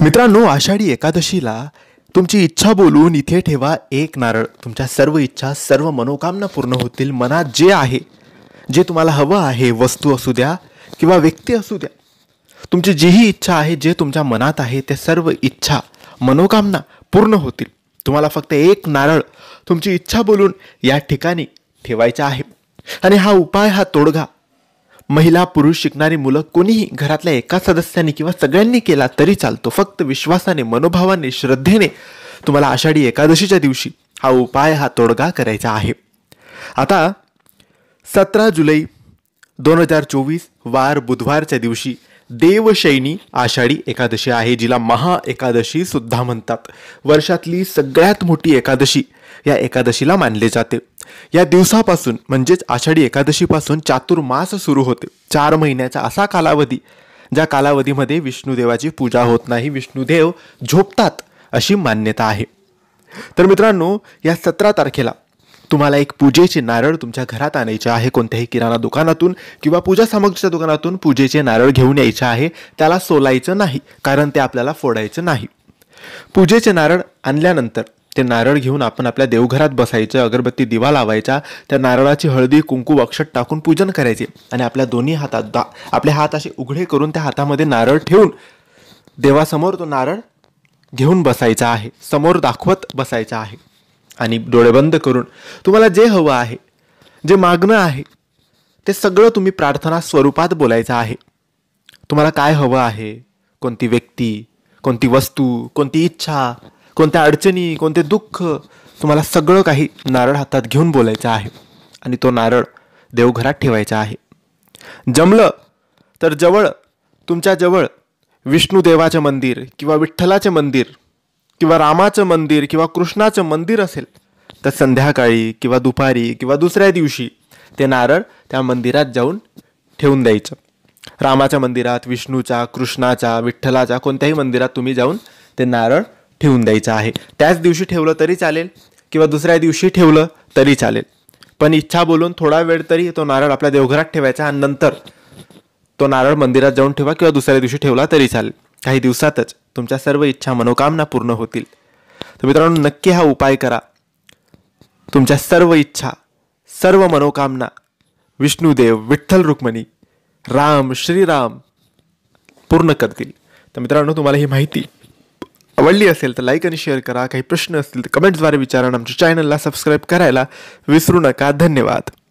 मित्रांनो, आषाढी एकादशीला तुमची इच्छा बोलून इथे ठेवा एक नारळ. तुमच्या सर्व इच्छा, सर्व मनोकामना पूर्ण होतील. मनात जे आहे, जे तुम्हाला हवं आहे, वस्तू असू द्या किंवा व्यक्ती असू द्या, तुमची जीही इच्छा आहे, जे तुमच्या मनात आहे, ते सर्व इच्छा, मनोकामना पूर्ण होतील. तुम्हाला फक्त एक नारळ तुमची इच्छा बोलून या ठिकाणी ठेवायचा आहे. आणि हा उपाय, हा तोडगा महिला, पुरुष, शिकणारी मुलं, कोणीही घरातल्या एका सदस्याने किंवा सगळ्यांनी केला तरी चालतो. फक्त विश्वासाने, मनोभावाने, श्रद्धेने तुम्हाला आषाढी एकादशीच्या दिवशी हा उपाय, हा तोडगा करायचा आहे. आता 17 जुलै 2024 वार बुधवारच्या दिवशी देवशयनी आषाढी एकादशी आहे, जिला महा एकादशी सुद्धा म्हणतात. वर्षातली सगळ्यात मोठी एकादशी या एकादशीला मानले जाते. या दिवसापासून म्हणजेच आषाढी एकादशीपासून चातुर्मास सुरू होते. 4 महिन्याचा असा कालावधी, ज्या कालावधीमध्ये विष्णुदेवाची पूजा होत नाही, विष्णुदेव झोपतात अशी मान्यता आहे. तर मित्रांनो, या 17 तारखेला तुम्हाला एक पूजेचे नारळ तुमच्या घरात आणायचे आहे. कोणत्याही किराणा दुकानातून किंवा पूजा सामग्रीच्या दुकानातून पूजेचे नारळ घेऊन यायचे आहे. त्याला सोलायचं नाही, कारण ते आपल्याला फोडायचं नाही. पूजेचे नारळ आणल्यानंतर ते नारळ घेऊन आपण आपल्या देवघरात बसायचं, अगरबत्ती दिवा लावायचा, त्या नारळाची हळदी, कुंकू, अक्षत टाकून पूजन करायचे आणि आपल्या दोन्ही हातात आपले हात असे उघडे करून त्या हातामध्ये नारळ ठेवून देवासमोर तो नारळ घेऊन बसायचा आहे, समोर दाखवत बसायचा आहे. आणि डोळे बंद करून तुम्हाला जे हवं आहे, जे मागणं आहे, ते सगळं तुम्ही प्रार्थना स्वरूपात बोलायचं आहे. तुम्हाला काय हवं आहे, कोणती व्यक्ती, कोणती वस्तू, कोणती इच्छा, कोणत्या अडचणी, कोणते दुःख, तुम्हाला सगळं काही नारळ हातात घेऊन बोलायचं आहे आणि तो नारळ देवघरात ठेवायचा आहे. जमलं तर तुमच्या जवळ विष्णुदेवाचं मंदिर किंवा विठ्ठलाचे मंदिर किंवा रामाचं मंदिर किंवा कृष्णाचं मंदिर असेल तर संध्याकाळी किंवा दुपारी किंवा दुसऱ्या दिवशी ते नारळ त्या मंदिरात जाऊन ठेवून द्यायचं. रामाच्या मंदिरात, विष्णूच्या, कृष्णाच्या, विठ्ठलाच्या कोणत्याही मंदिरात तुम्ही जाऊन ते नारळ ठेवून द्यायचं आहे. त्याच दिवशी ठेवलं तरी चालेल किंवा दुसऱ्या दिवशी ठेवलं तरी चालेल, पण इच्छा बोलून थोडा वेळ तरी तो नारळ आपल्या देवघरात ठेवायचा आणि नंतर तो नारळ मंदिरात जाऊन ठेवा किंवा दुसऱ्या दिवशी ठेवला तरी चालेल. काही दिवसातच तुमच्या सर्व इच्छा, मनोकामना पूर्ण होतील. तर मित्रांनो, नक्की हा उपाय करा. तुमच्या सर्व इच्छा, सर्व मनोकामना विष्णुदेव, विठ्ठल रुक्मिणी, राम, श्रीराम पूर्ण करतील. तर मित्रांनो, तुम्हाला ही माहिती आवडली असेल तर लाईक आणि शेअर करा. काही प्रश्न असतील तर कमेंट्सद्वारे विचारा. आमच्या चॅनलला सबस्क्राईब करायला विसरू नका. धन्यवाद.